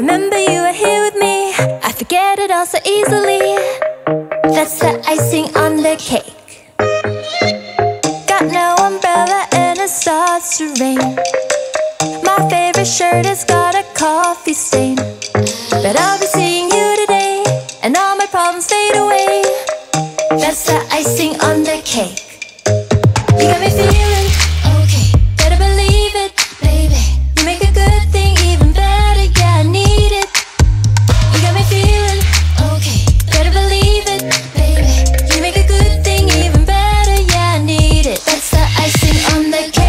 remember you were here with me. I forget it all so easily. That's the icing on the cake. Got no umbrella and it starts to rain. My favorite shirt has got a coffee stain. But I'll be seeing you today, and all my problems fade away. That's the icing on the cake. You got me feeling okay, better believe it, baby. You make a good thing even better, yeah, I need it. You got me feeling okay, better believe it, baby. You make a good thing even better, yeah, I need it. That's the icing on the cake.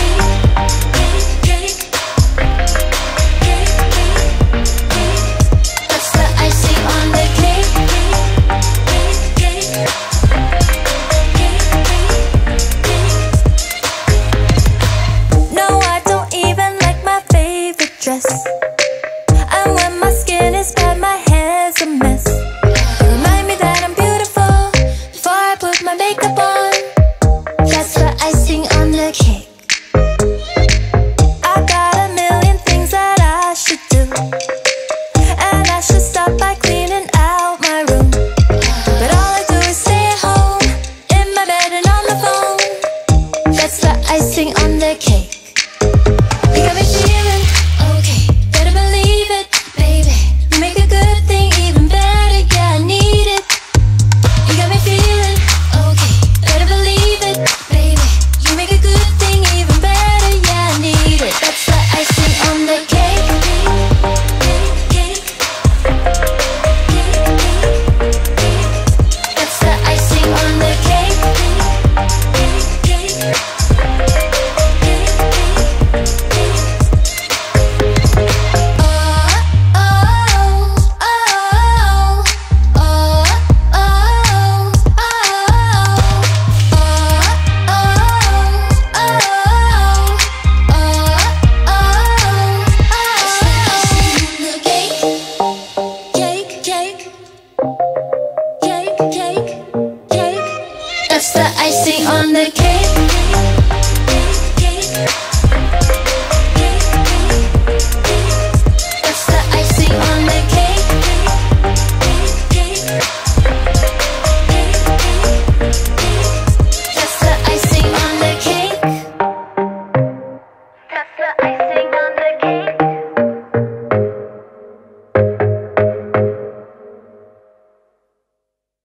That's the icing on the cake. No, I don't even like my favorite dress.